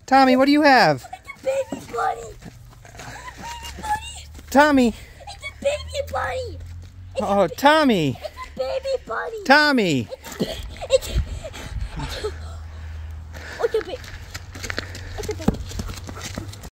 Tommy, what do you have? It's a baby bunny. Tommy. It's a baby bunny. Oh, Tommy. It's a baby bunny. Tommy. It's a baby.